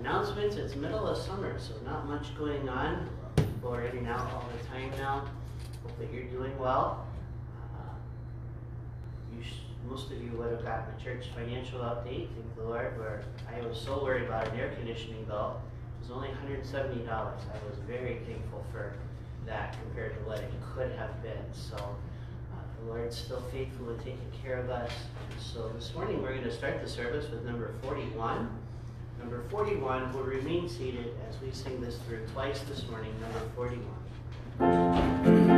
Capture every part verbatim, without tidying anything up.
announcements. It's middle of summer, so not much going on. People are in and out all the time now. Hope that you're doing well. Uh, you sh most of you would have gotten the church financial update. Thank the Lord. Where I was so worried about an air conditioning bill. It was only one hundred seventy dollars. I was very thankful for that compared to what it could have been. So uh, the Lord's still faithful in taking care of us. And so this morning we're going to start the service with number forty-one. Number forty-one will remain seated as we sing this through twice this morning, number forty-one.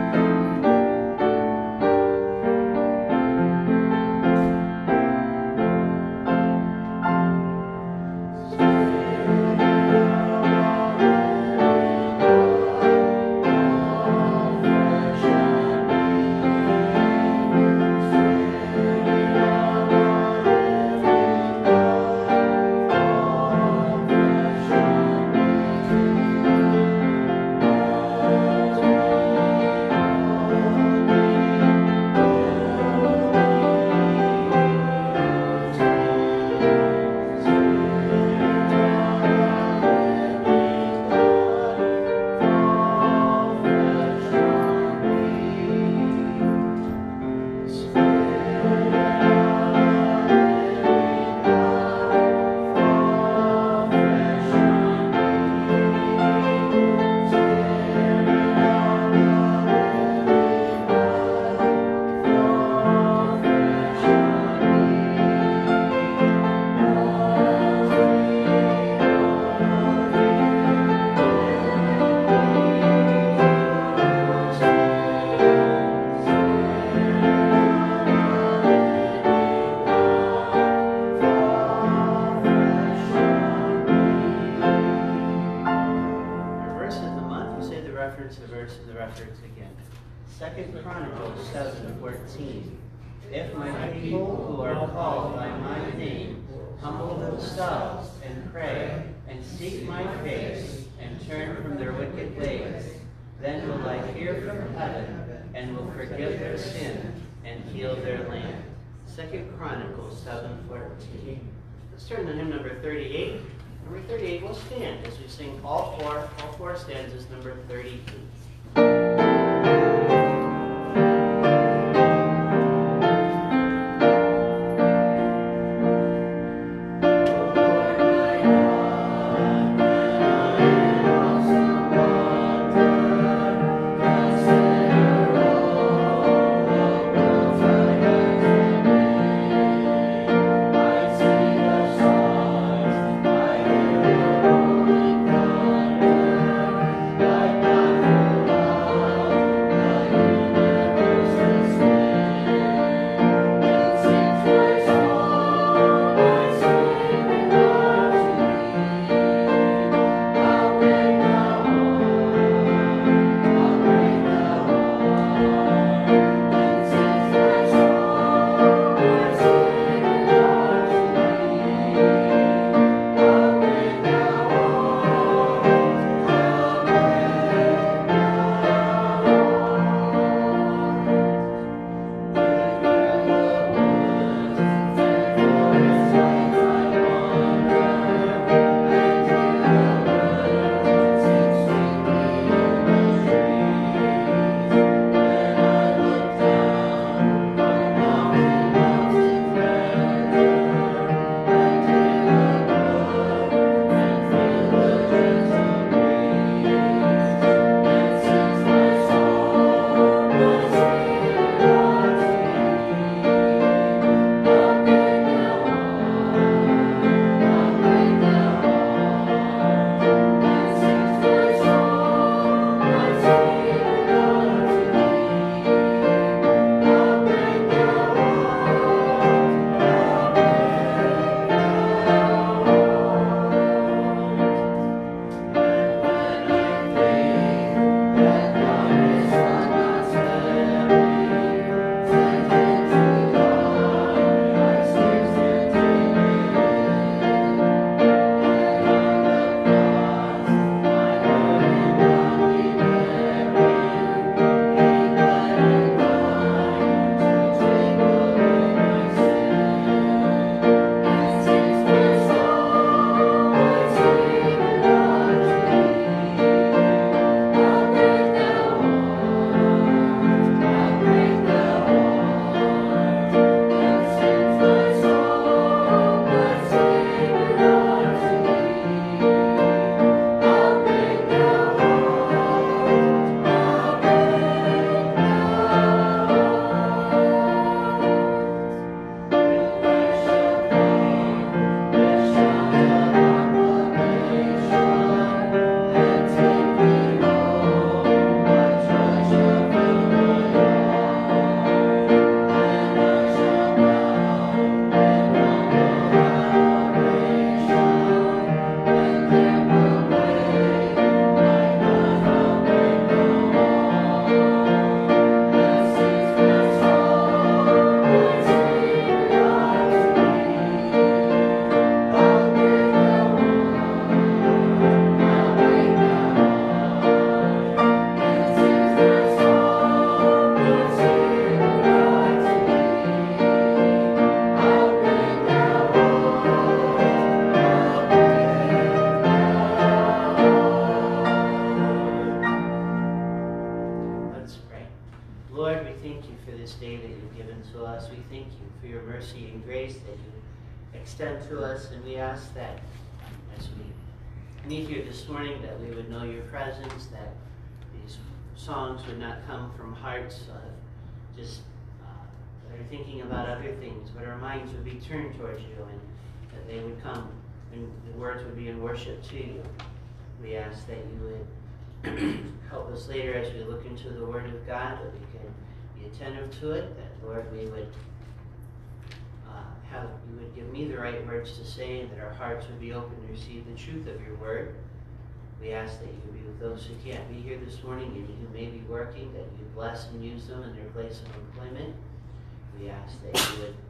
Second Chronicles seven fourteen. If my people who are called by my name humble themselves and pray and seek my face and turn from their wicked ways, then will I hear from heaven and will forgive their sin and heal their land. Second Chronicles seven fourteen. Let's turn to hymn number thirty-eight. Number thirty-eight will stand as we sing all four, all four stanzas, number thirty-eight. Bye. mercy and grace that you extend to us, and we ask that as we meet here this morning that we would know your presence, that these songs would not come from hearts of just uh, that are thinking about other things, but our minds would be turned towards you, and that they would come and the words would be in worship to you. We ask that you would help us later as we look into the Word of God, that we can be attentive to it, that, Lord, we would uh, have, you would give me the right words to say, and that our hearts would be open to receive the truth of your Word. We ask that you would be with those who can't be here this morning and who may be working, that you bless and use them in their place of employment. We ask that you would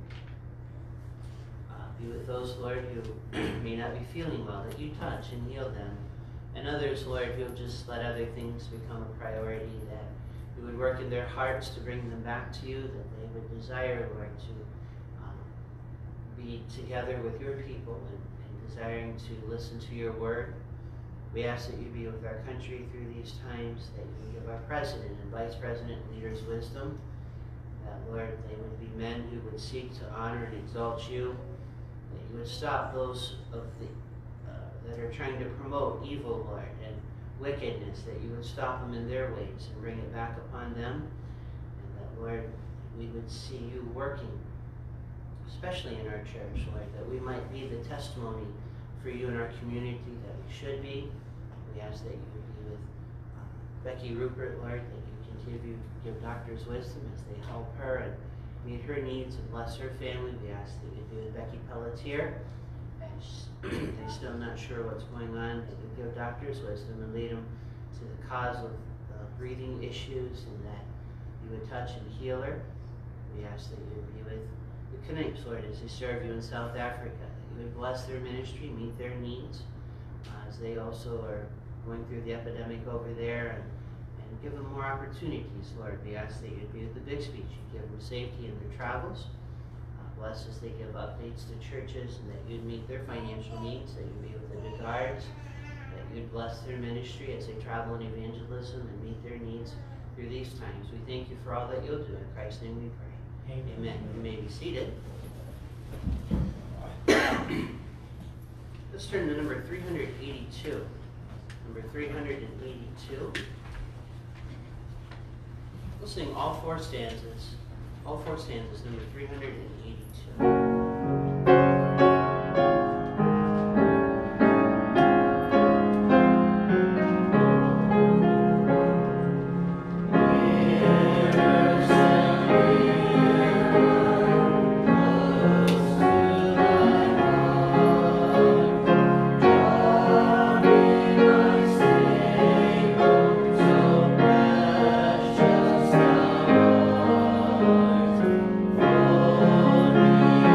uh, be with those, Lord, who may not be feeling well, that you touch and heal them. And others, Lord, who have just let other things become a priority, that you would work in their hearts to bring them back to you, that they would desire, Lord, to um, be together with your people and, and desiring to listen to your word. We ask that you be with our country through these times, that you would give our president and vice president and leaders wisdom, that, Lord, they would be men who would seek to honor and exalt you, that you would stop those of the that are trying to promote evil, Lord, and wickedness, that you would stop them in their ways and bring it back upon them, and that, Lord, we would see you working, especially in our church, Lord, that we might be the testimony for you in our community that we should be. We ask that you would be with uh, Becky Rupert, Lord, that you continue to give doctors wisdom as they help her and meet her needs and bless her family. We ask that you be with Becky Pelletier. They're still not sure what's going on, that you give doctors wisdom and lead them to the cause of uh, breathing issues, and that you would touch and heal her. We ask that you would be with the Canapes, Lord, as they serve you in South Africa, that you would bless their ministry, meet their needs, uh, as they also are going through the epidemic over there, and, and give them more opportunities, Lord. We ask that you would be with the Bixby's, you give them safety in their travels. Bless as they give updates to churches, and that you'd meet their financial needs, that you'd be with the Degards, that you'd bless their ministry as they travel in evangelism and meet their needs through these times. We thank you for all that you'll do. In Christ's name we pray. Amen. Amen. You may be seated. Let's turn to number three hundred eighty-two. Number three hundred eighty-two. We'll sing all four stanzas. All four stanzas, number three hundred eighty-two. Oh,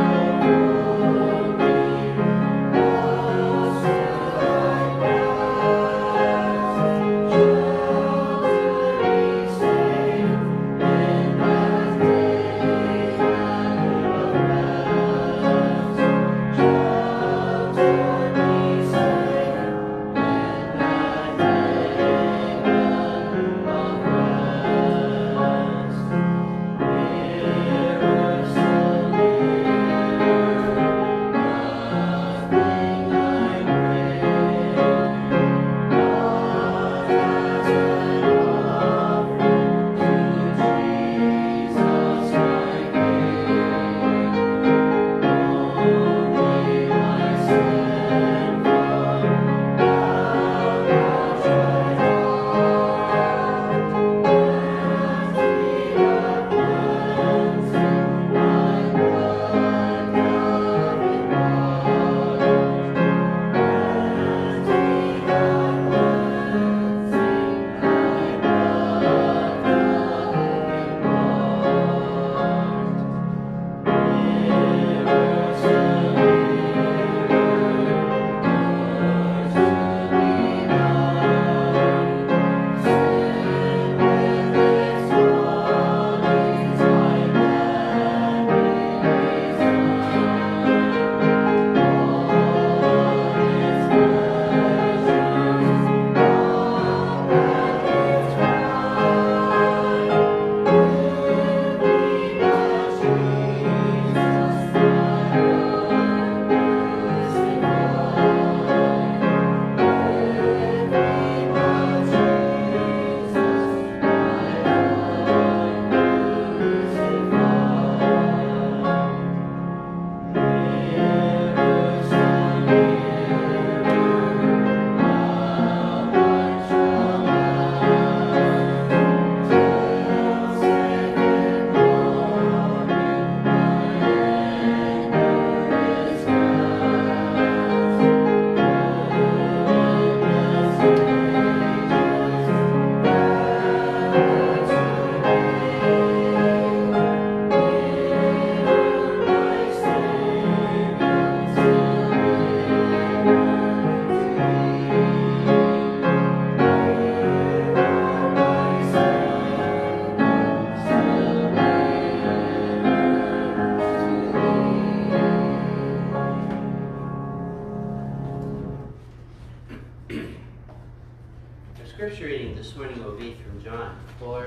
Scripture reading this morning will be from John four.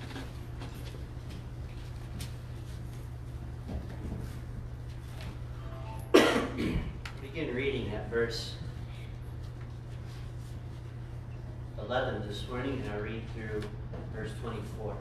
Begin reading at verse eleven this morning, and I'll read through verse twenty-four.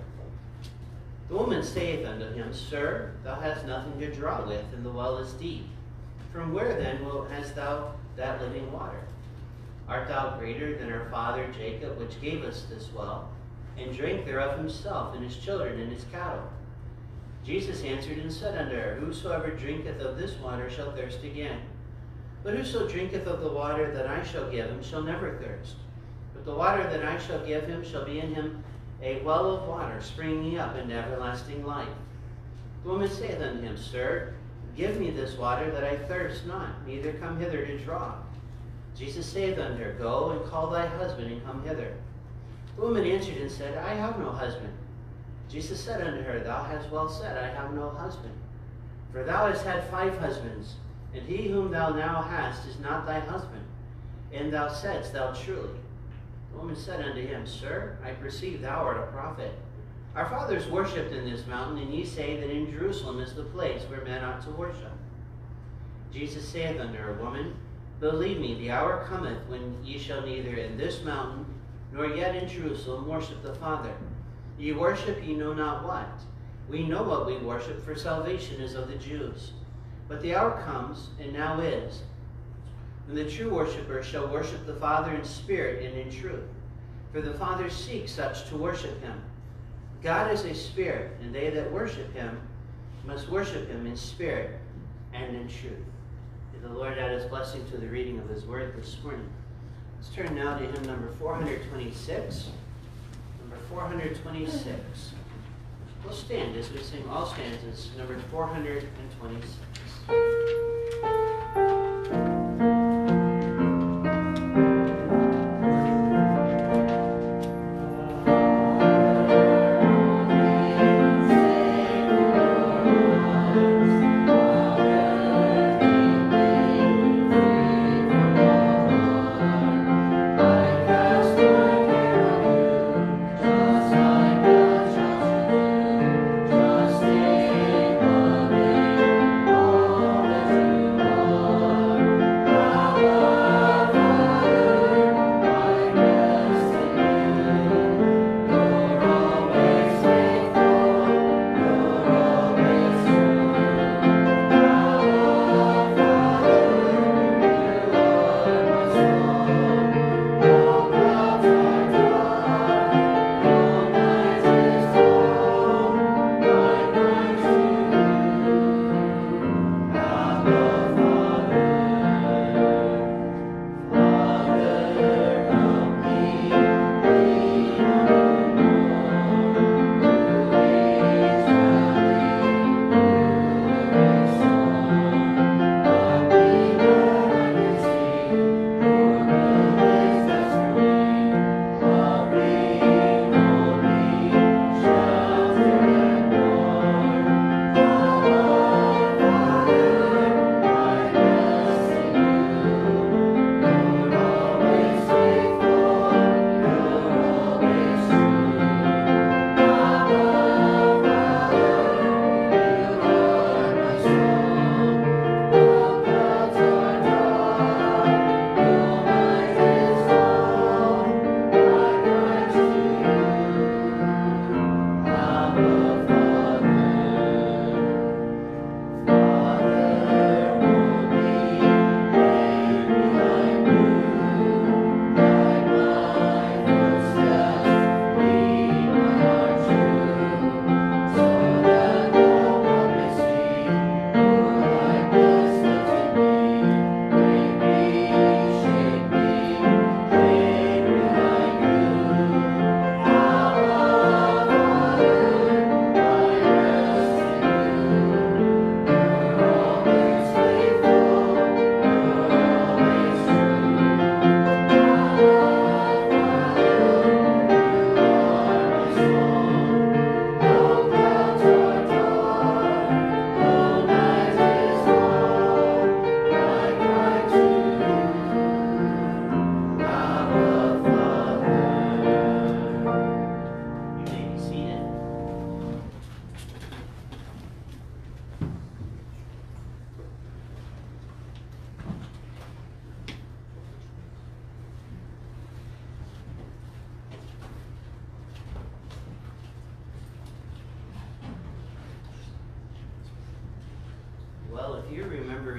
The woman saith unto him, Sir, thou hast nothing to draw with, and the well is deep. From where then wilt hast thou that living water? Art thou greater than our father Jacob, which gave us this well, and drank thereof himself, and his children, and his cattle? Jesus answered and said unto her, Whosoever drinketh of this water shall thirst again. But whoso drinketh of the water that I shall give him shall never thirst. But the water that I shall give him shall be in him a well of water, springing up into everlasting life. The woman saith unto him, Sir, give me this water, that I thirst not, neither come hither to draw. Jesus saith unto her, Go and call thy husband, and come hither. The woman answered and said, I have no husband. Jesus said unto her, Thou hast well said, I have no husband. For thou hast had five husbands, and he whom thou now hast is not thy husband. And thou saidst thou truly. The woman said unto him, Sir, I perceive thou art a prophet. Our fathers worshipped in this mountain, and ye say that in Jerusalem is the place where men ought to worship. Jesus saith unto her, Woman, believe me, the hour cometh when ye shall neither in this mountain nor yet in Jerusalem worship the Father. Ye worship ye know not what. We know what we worship, for salvation is of the Jews. But the hour comes, and now is, when the true worshippers shall worship the Father in spirit and in truth. For the Father seeks such to worship him. God is a spirit, and they that worship him must worship him in spirit and in truth. May the Lord add his blessing to the reading of his word this morning. Let's turn now to hymn number four hundred twenty-six. Number four hundred twenty-six. We'll stand as we sing all stanzas, number four hundred twenty-six. Trust in the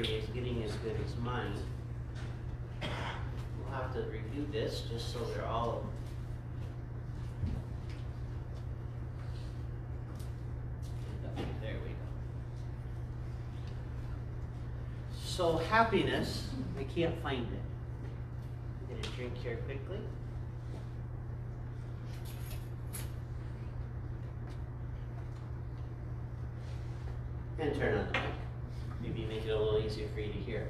memory is getting as good as mine. We'll have to review this just so they're all there we go. So happiness, I can't find it. I'm gonna drink here quickly. And turn on the mic. Maybe make it a little easier for you to hear.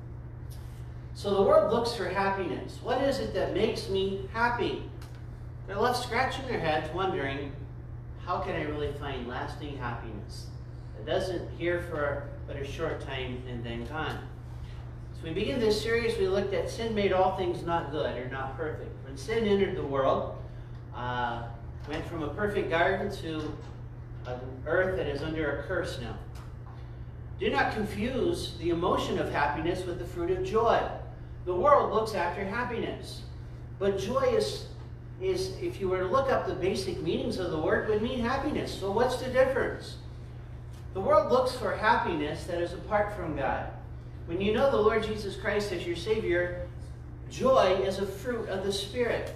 So the world looks for happiness. What is it that makes me happy? They're left scratching their heads wondering, how can I really find lasting happiness? It doesn't here for but a short time and then gone. So we begin this series, we looked at sin made all things not good or not perfect. When sin entered the world, uh, went from a perfect garden to an earth that is under a curse now. Do not confuse the emotion of happiness with the fruit of joy. The world looks after happiness. But joy is, is, if you were to look up the basic meanings of the word, would mean happiness. So what's the difference? The world looks for happiness that is apart from God. When you know the Lord Jesus Christ as your Savior, joy is a fruit of the Spirit.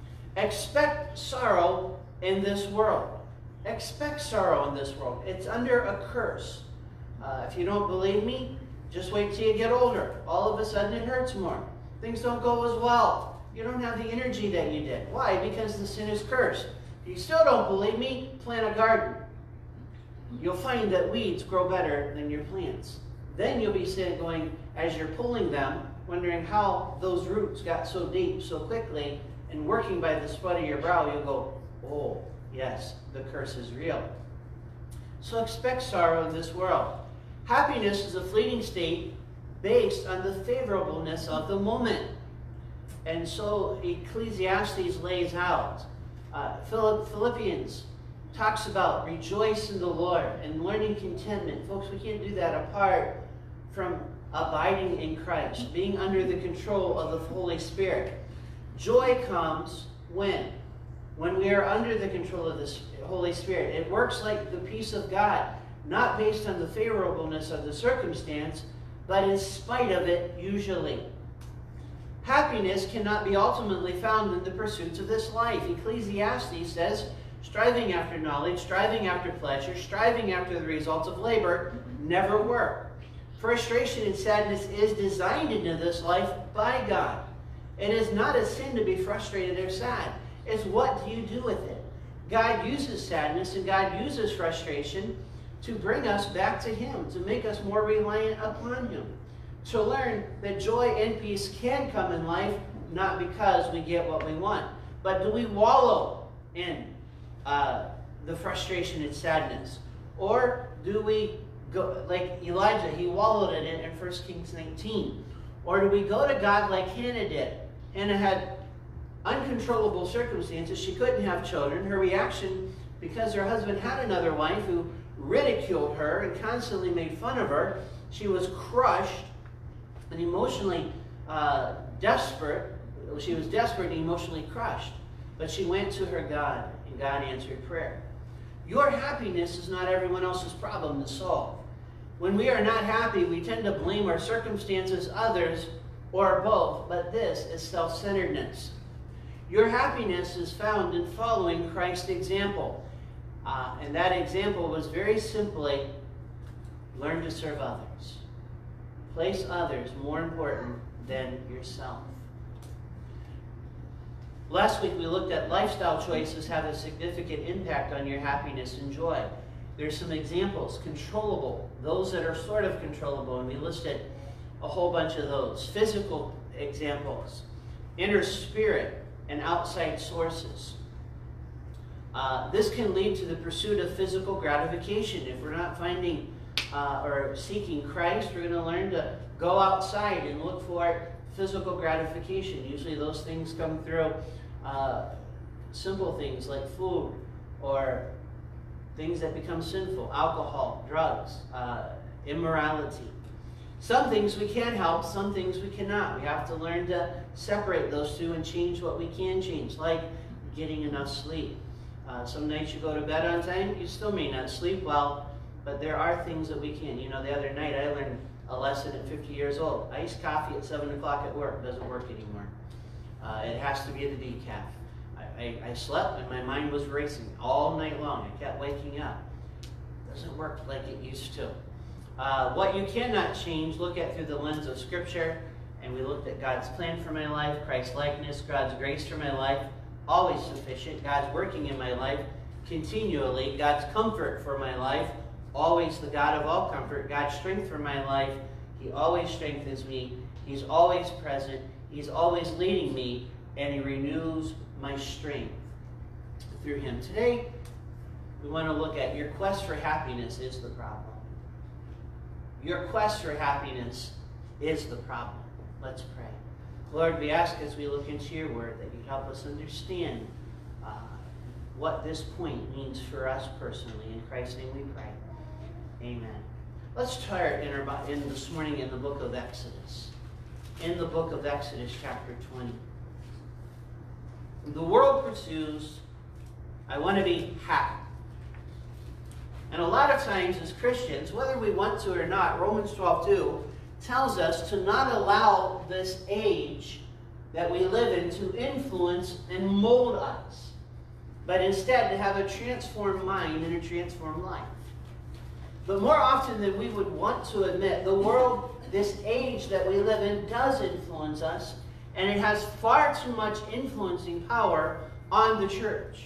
Expect sorrow in this world. Expect sorrow in this world. It's under a curse. Uh, if you don't believe me, just wait till you get older. All of a sudden it hurts more. Things don't go as well. You don't have the energy that you did. Why? Because the sin is cursed. If you still don't believe me, plant a garden. You'll find that weeds grow better than your plants. Then you'll be sitting going, as you're pulling them, wondering how those roots got so deep so quickly, and working by the sweat of your brow, you'll go, oh, yes, the curse is real. So expect sorrow in this world. Happiness is a fleeting state based on the favorableness of the moment. And so Ecclesiastes lays out. Uh, Philippians talks about rejoice in the Lord and learning contentment. Folks, we can't do that apart from abiding in Christ, being under the control of the Holy Spirit. Joy comes when? When we are under the control of the Holy Spirit. It works like the peace of God, not based on the favorableness of the circumstance, but in spite of it, usually. Happiness cannot be ultimately found in the pursuits of this life. Ecclesiastes says, striving after knowledge, striving after pleasure, striving after the results of labor, never work. Frustration and sadness is designed into this life by God. It is not a sin to be frustrated or sad. It's what do you do with it? God uses sadness and God uses frustration to bring us back to Him, to make us more reliant upon Him. To learn that joy and peace can come in life, not because we get what we want, but do we wallow in uh, the frustration and sadness? Or do we go, like Elijah, he wallowed in it in First Kings nineteen. Or do we go to God like Hannah did? Hannah had uncontrollable circumstances. She couldn't have children. Her reaction, because her husband had another wife who ridiculed her and constantly made fun of her, she was crushed and emotionally uh, desperate. She was desperate and emotionally crushed. But she went to her God, and God answered prayer. Your happiness is not everyone else's problem to solve. When we are not happy, we tend to blame our circumstances, others, or both. But this is self-centeredness. Your happiness is found in following Christ's example. Uh, and that example was very simply, learn to serve others. Place others more important than yourself. Last week we looked at lifestyle choices have a significant impact on your happiness and joy. There's some examples. Controllable, those that are sort of controllable, and we listed a whole bunch of those. Physical examples, inner spirit, and outside sources. Uh, this can lead to the pursuit of physical gratification. If we're not finding uh, or seeking Christ, we're going to learn to go outside and look for physical gratification. Usually those things come through uh, simple things like food or things that become sinful, alcohol, drugs, uh, immorality. Some things we can help, some things we cannot. We have to learn to separate those two and change what we can change, like getting enough sleep. Uh, some nights you go to bed on time, you still may not sleep well, but there are things that we can. You know, the other night I learned a lesson at fifty years old. Iced coffee at seven o'clock at work doesn't work anymore. Uh, it has to be the decaf. I, I, I slept and my mind was racing all night long. I kept waking up. It doesn't work like it used to. Uh, what you cannot change, look at through the lens of Scripture. And we looked at God's plan for my life, Christ's likeness, God's grace for my life, always sufficient. God's working in my life continually. God's comfort for my life, always the God of all comfort. God's strength for my life, He always strengthens me. He's always present. He's always leading me, and He renews my strength through Him. Today, we want to look at your quest for happiness is the problem. Your quest for happiness is the problem. Let's pray. Lord, we ask as we look into your word that you help us understand uh, what this point means for us personally. In Christ's name we pray. Amen. Let's start in, our, in this morning in the book of Exodus. In the book of Exodus, chapter twenty. The world pursues, I want to be happy. And a lot of times as Christians, whether we want to or not, Romans twelve two tells us to not allow this age that we live in to influence and mold us, but instead to have a transformed mind and a transformed life. But more often than we would want to admit, the world, this age that we live in, does influence us, and it has far too much influencing power on the church.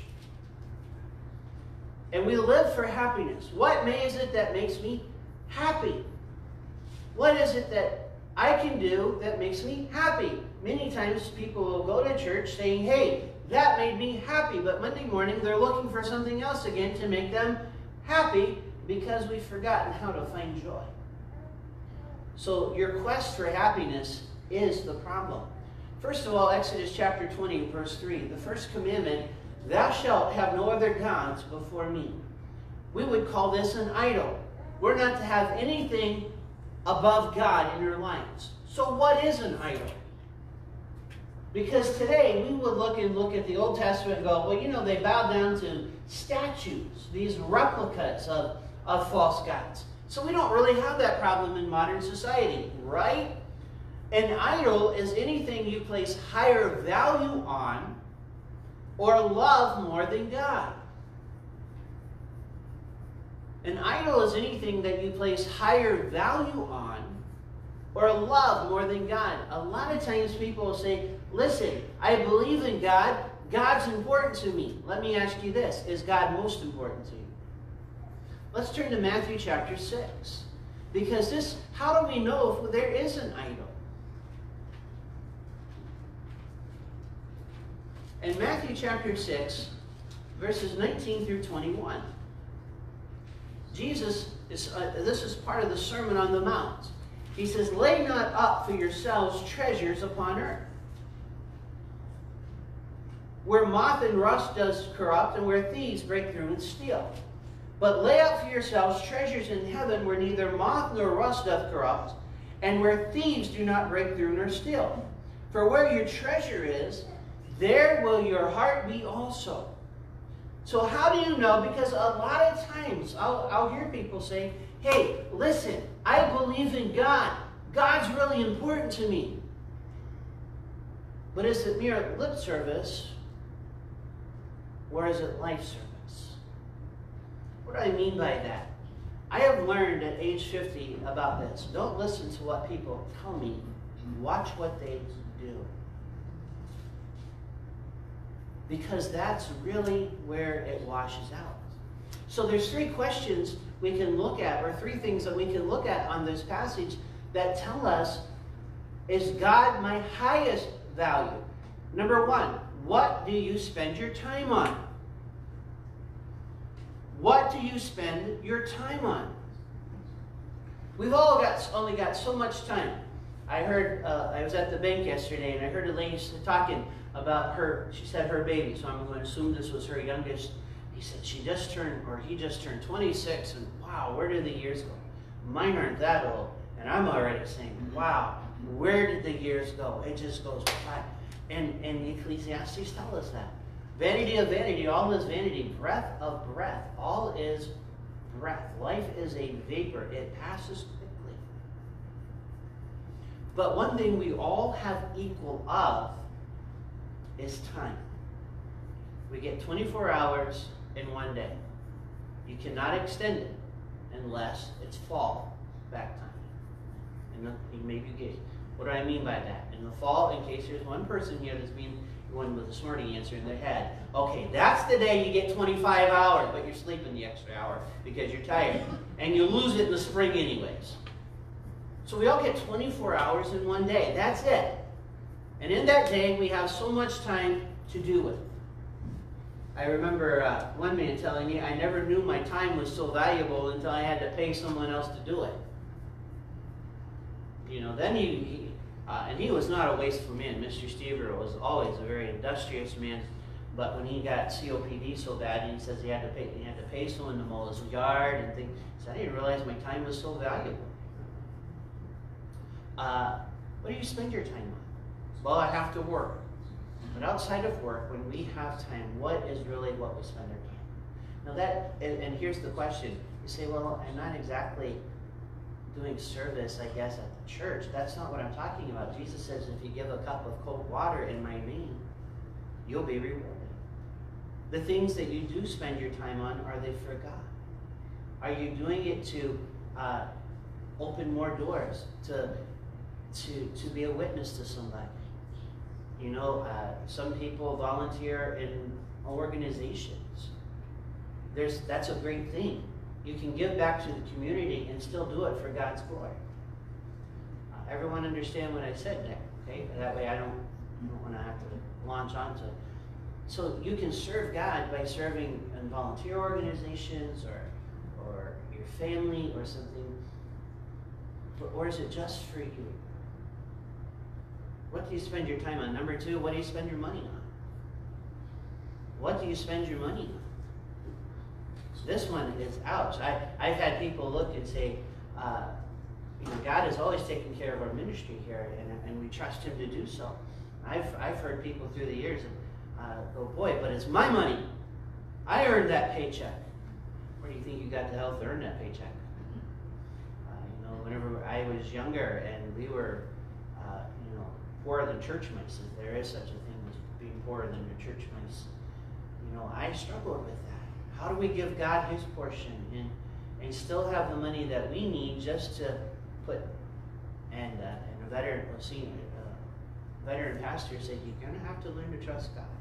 And we live for happiness. What is it that makes me happy? What is it that I can do that makes me happy? Many times people will go to church saying, hey, that made me happy. But Monday morning they're looking for something else again to make them happy because we've forgotten how to find joy. So your quest for happiness is the problem. First of all, Exodus chapter twenty, verse three. The first commandment, thou shalt have no other gods before me. We would call this an idol. We're not to have anything above God in our lives. So what is an idol? Because today we would look and look at the Old Testament and go, well, you know, they bow down to statues, these replicas of, of false gods. So we don't really have that problem in modern society, right? An idol is anything you place higher value on or love more than God. An idol is anything that you place higher value on or love more than God. A lot of times people will say, listen, I believe in God. God's important to me. Let me ask you this. Is God most important to you? Let's turn to Matthew chapter six. Because this, how do we know if there is an idol? In Matthew chapter six, verses nineteen through twenty-one. Jesus, is, uh, this is part of the Sermon on the Mount. He says, lay not up for yourselves treasures upon earth, where moth and rust does corrupt, and where thieves break through and steal. But lay up for yourselves treasures in heaven, where neither moth nor rust doth corrupt, and where thieves do not break through nor steal. For where your treasure is, there will your heart be also. So how do you know? Because a lot of times I'll, I'll hear people say, hey, listen, I believe in God. God's really important to me. But is it mere lip service, or is it life service? What do I mean by that? I have learned at age fifty about this. Don't listen to what people tell me. Watch what they do. Because that's really where it washes out. So there's three questions we can look at, or three things that we can look at on this passage that tell us, is God my highest value? Number one, what do you spend your time on? What do you spend your time on? We've all got only got so much time. I heard, uh, I was at the bank yesterday, and I heard a lady talking about her, she said her baby, so I'm going to assume this was her youngest. He said she just turned, or he just turned twenty-six, and wow, where did the years go? Mine aren't that old, and I'm already saying, wow, where did the years go? It just goes by. And, and Ecclesiastes tell us that. Vanity of vanity, all is vanity. Breath of breath, all is breath. Life is a vapor. It passes quickly. But one thing we all have equal of is time. We get twenty-four hours in one day. You cannot extend it unless it's fall back time. And the, maybe you get, what do I mean by that? In the fall, in case there's one person here that's being one with a smarty answer in their head, okay, that's the day you get twenty-five hours, but you're sleeping the extra hour because you're tired. And you lose it in the spring anyways. So we all get twenty-four hours in one day. That's it. And in that day, we have so much time to do it. I remember uh, one man telling me, I never knew my time was so valuable until I had to pay someone else to do it. You know, then he, he uh, and he was not a wasteful man. Mister Stever was always a very industrious man. But when he got C O P D so bad, he says he had to pay, he had to pay someone to mow his yard and things. He said, I didn't realize my time was so valuable. Uh, what do you spend your time on? Well, I have to work. But outside of work, when we have time, what is really what we spend our time? Now that, and, and here's the question. You say, well, I'm not exactly doing service, I guess, at the church. That's not what I'm talking about. Jesus says if you give a cup of cold water in my name, you'll be rewarded. The things that you do spend your time on, are they for God? Are you doing it to uh, open more doors, to, to, to be a witness to somebody? You know, uh, some people volunteer in organizations. There's, that's a great thing. You can give back to the community and still do it for God's glory. Uh, everyone understand what I said there, okay? That way I don't, don't want to have to launch onto it. So you can serve God by serving in volunteer organizations or, or your family or something. Or is it just for you? What do you spend your time on? Number two, what do you spend your money on? What do you spend your money on? This one is ouch. I, I've had people look and say, uh, you know, God has always taken care of our ministry here, and, and we trust Him to do so. I've, I've heard people through the years uh, go, boy, but it's my money. I earned that paycheck. Where do you think you got the health to earn that paycheck? Uh, you know, whenever I was younger and we were, uh, you know, poorer than church mice, if there is such a thing as being poorer than your church mice, you know, I struggled with that. How do we give God His portion and, and still have the money that we need just to put, and, uh, and a veteran, a senior, uh, veteran pastor said, you're going to have to learn to trust God.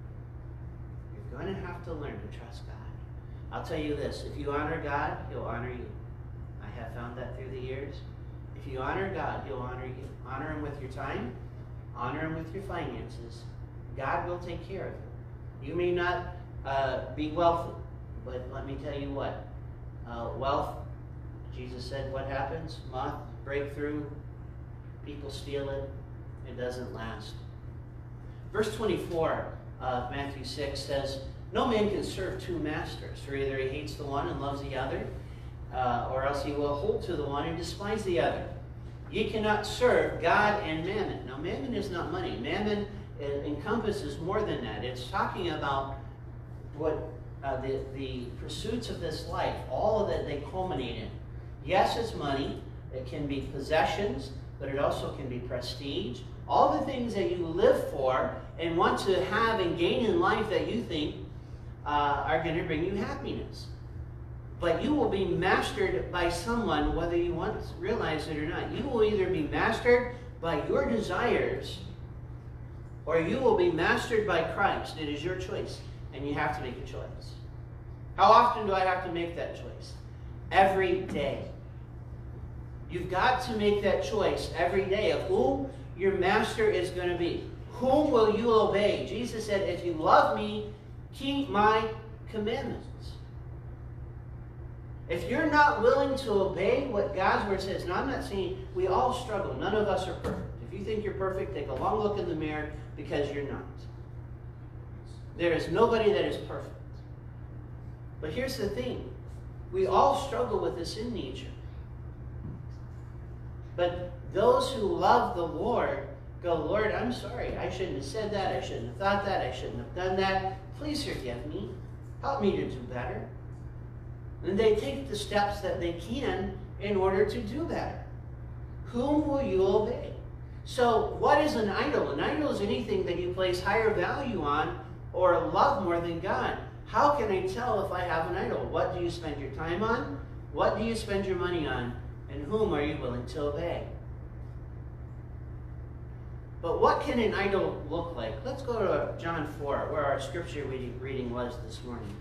You're going to have to learn to trust God. I'll tell you this, if you honor God, He'll honor you. I have found that through the years. If you honor God, He'll honor you. Honor Him with your time, honor Him with your finances. God will take care of you. You may not uh, be wealthy, but let me tell you what, uh, wealth, Jesus said, what happens? Moth, breakthrough, people steal it, it doesn't last. Verse twenty-four of Matthew six says, no man can serve two masters, for either he hates the one and loves the other, uh, or else he will hold to the one and despise the other. Ye cannot serve God and mammon. Now mammon is not money. Mammon encompasses more than that. It's talking about what Uh, the, the pursuits of this life, all of that they culminate in. Yes, it's money. It can be possessions, but it also can be prestige. All the things that you live for and want to have and gain in life that you think uh, are going to bring you happiness. But you will be mastered by someone, whether you want to realize it or not. You will either be mastered by your desires, or you will be mastered by Christ. It is your choice. And you have to make a choice. How often do I have to make that choice? Every day. You've got to make that choice every day of who your master is going to be. Whom will you obey? Jesus said, if you love me, keep my commandments. If you're not willing to obey what God's word says, now I'm not saying we all struggle. None of us are perfect. If you think you're perfect, take a long look in the mirror, because you're not. There is nobody that is perfect. But here's the thing. We all struggle with this sin nature. But those who love the Lord go, Lord, I'm sorry. I shouldn't have said that. I shouldn't have thought that. I shouldn't have done that. Please forgive me. Help me to do better. And they take the steps that they can in order to do better. Whom will you obey? So what is an idol? An idol is anything that you place higher value on or love more than God. How can I tell if I have an idol? What do you spend your time on? What do you spend your money on? And whom are you willing to obey? But what can an idol look like? Let's go to John four, where our scripture reading was this morning.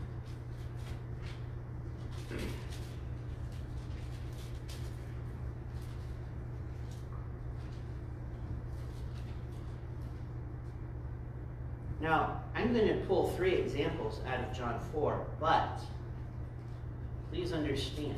Now, I'm going to pull three examples out of John four, but please understand,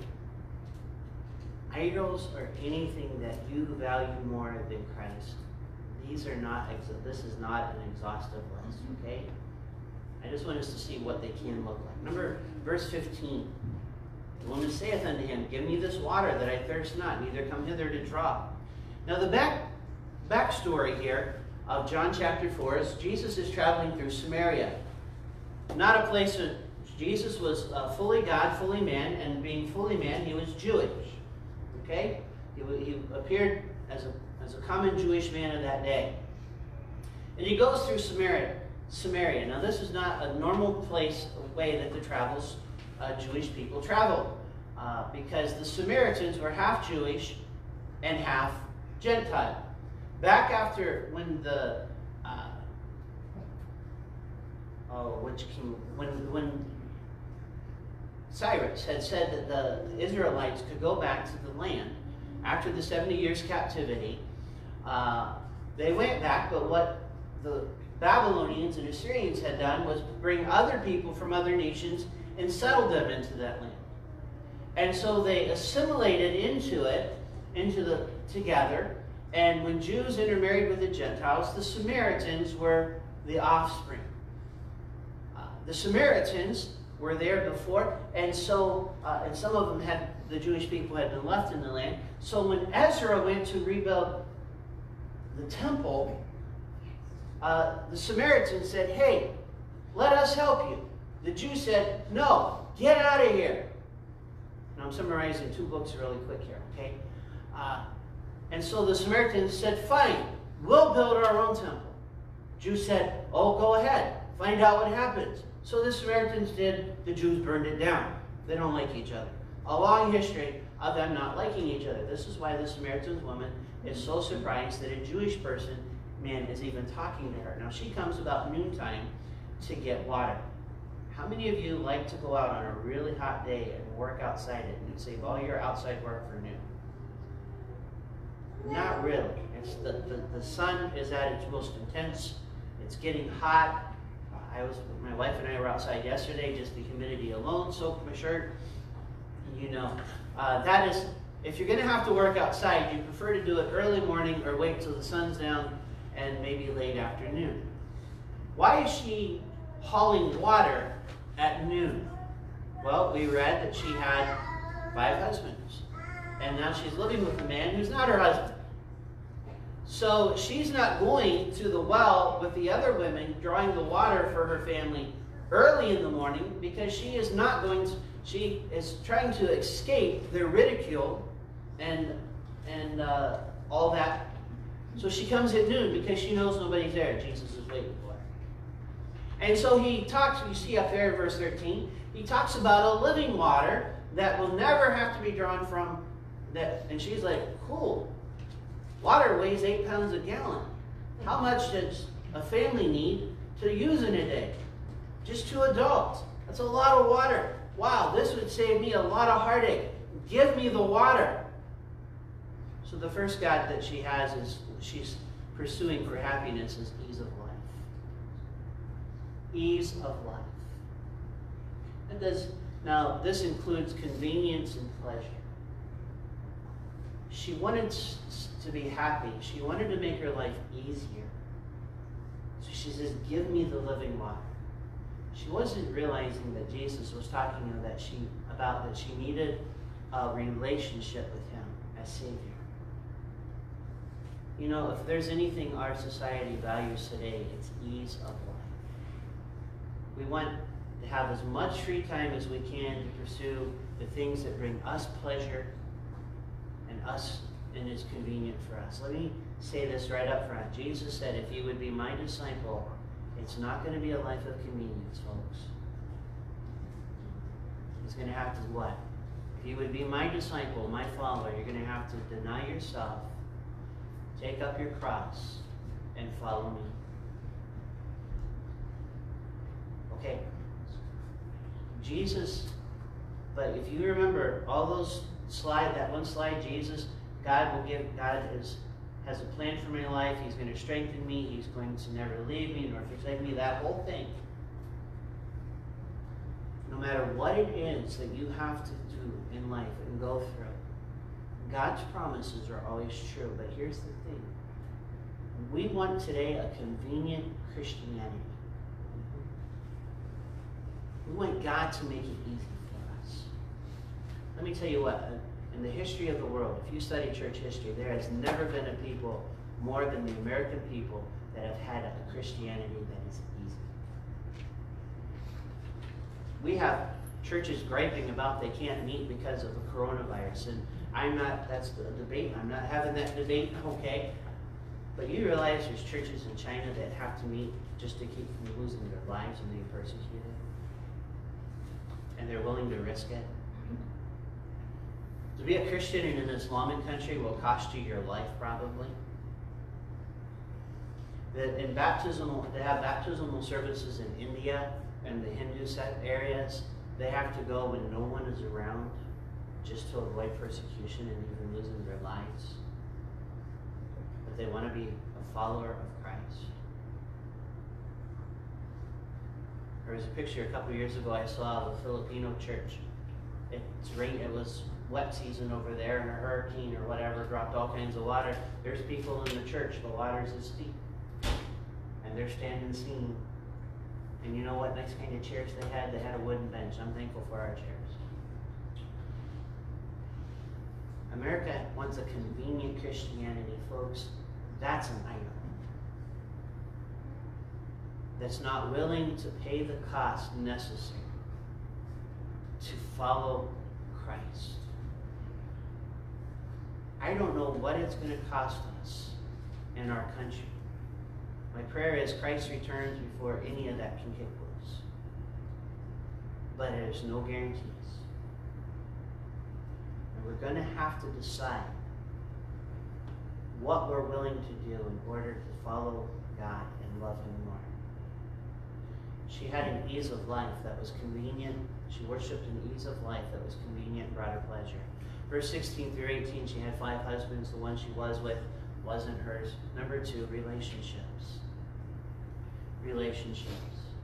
idols are anything that you value more than Christ. These are not, this is not an exhaustive list, okay? I just want us to see what they can look like. Remember, verse fifteen. The woman saith unto him, Give me this water that I thirst not, neither come hither to draw. Now the back backstory here of John chapter four is Jesus is traveling through Samaria. Not a place that Jesus was uh, fully God, fully man, and being fully man, he was Jewish. Okay? He, he appeared as a, as a common Jewish man of that day. And he goes through Samaria. Samaria. Now this is not a normal place, a way that the travels, uh, Jewish people traveled. Uh, because the Samaritans were half Jewish and half Gentile. Back after when the uh, oh, which king? When when Cyrus had said that the Israelites could go back to the land after the seventy years captivity, uh, they went back. But what the Babylonians and Assyrians had done was bring other people from other nations and settle them into that land, and so they assimilated into it, into the together. And when Jews intermarried with the Gentiles, the Samaritans were the offspring. Uh, the Samaritans were there before, and so uh, and some of them had, the Jewish people had been left in the land. So when Ezra went to rebuild the temple, uh, the Samaritans said, "Hey, let us help you." The Jews said, "No, get out of here." And I'm summarizing two books really quick here, okay? Uh, And so the Samaritans said, "Fine, we'll build our own temple." Jews said, "Oh, go ahead. Find out what happens." So the Samaritans did. The Jews burned it down. They don't like each other. A long history of them not liking each other. This is why the Samaritan woman is so surprised that a Jewish person, man, is even talking to her. Now, she comes about noontime to get water. How many of you like to go out on a really hot day and work outside it and say, "Well, you're outside work for noon"? Not really. It's the, the, the sun is at its most intense. It's getting hot. I was, my wife and I were outside yesterday, just the humidity alone soaked my shirt. You know, uh, that is, if you're going to have to work outside, you prefer to do it early morning or wait till the sun's down and maybe late afternoon. Why is she hauling water at noon? Well, we read that she had five husbands. And now she's living with a man who's not her husband. So she's not going to the well with the other women drawing the water for her family early in the morning, because she is not going to, she is trying to escape their ridicule and, and uh, all that. So she comes at noon because she knows nobody's there. Jesus is waiting for her. And so he talks, you see up there in verse thirteen, he talks about a living water that will never have to be drawn from that. And she's like, "Cool. Water weighs eight pounds a gallon. How much does a family need to use in a day? Just two adults. That's a lot of water. Wow, this would save me a lot of heartache. Give me the water." So the first God that she has is, she's pursuing for happiness, is ease of life. Ease of life. And does, now, this includes convenience and pleasure. She wanted to be happy. She wanted to make her life easier. So she says, "Give me the living water." She wasn't realizing that Jesus was talking to her that she, about that she needed a relationship with him as Savior. You know, if there's anything our society values today, it's ease of life. We want to have as much free time as we can to pursue the things that bring us pleasure and us and is convenient for us. Let me say this right up front. Jesus said, if you would be my disciple, it's not going to be a life of convenience, folks. He's going to have to what? If you would be my disciple, my follower, you're going to have to deny yourself, take up your cross, and follow me. Okay. Jesus, but if you remember all those slide, that one slide, Jesus, God will give, God is, has a plan for my life. He's going to strengthen me. He's going to never leave me nor forsake me. That whole thing. No matter what it is that you have to do in life and go through, God's promises are always true. But here's the thing. We want today a convenient Christianity. We want God to make it easy for us. Let me tell you what, in the history of the world, if you study church history, there has never been a people more than the American people that have had a Christianity that is easy. We have churches griping about they can't meet because of the coronavirus, and I'm not, that's the debate, I'm not having that debate, okay? But you realize there's churches in China that have to meet just to keep from losing their lives and being persecuted? And they're willing to risk it. To be a Christian in an Islamic country will cost you your life, probably. That in baptismal, they have baptismal services in India and the Hindu set areas. They have to go when no one is around, just to avoid persecution and even losing their lives. But they want to be a follower of Christ. There was a picture a couple years ago I saw of a Filipino church. It's rain. It was wet season over there, and a hurricane or whatever dropped all kinds of water. There's people in the church. The water's as deep, and they're standing singing. And you know what next kind of chairs they had? They had a wooden bench. I'm thankful for our chairs. America wants a convenient Christianity, folks. That's an idol. That's not willing to pay the cost necessary to follow Christ. I don't know what it's going to cost us in our country. My prayer is Christ returns before any of that can get loose. But there's no guarantees. And we're going to have to decide what we're willing to do in order to follow God and love Him more. She had an ease of life that was convenient. She worshipped an ease of life that was convenient and brought her pleasure. Verse sixteen through eighteen, she had five husbands. The one she was with wasn't hers. Number two, relationships. Relationships.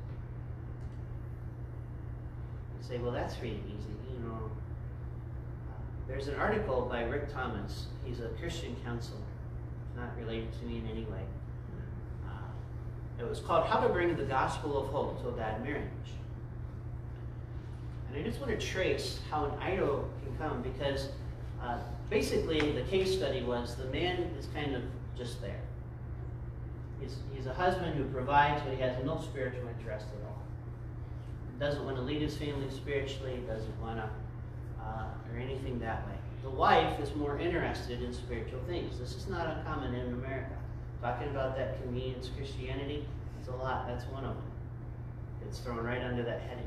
You say, well, that's really easy. You know, there's an article by Rick Thomas. He's a Christian counselor. He's not related to me in any way. It was called How to Bring the Gospel of Hope to a Bad Marriage. And I just want to trace how an idol can come, because uh, basically the case study was the man is kind of just there. He's, he's a husband who provides, but he has no spiritual interest at all. He doesn't want to lead his family spiritually, doesn't want to, uh, or anything that way. The wife is more interested in spiritual things. This is not uncommon in America. Talking about that convenience Christianity, it's a lot. That's one of them. It's thrown right under that heading.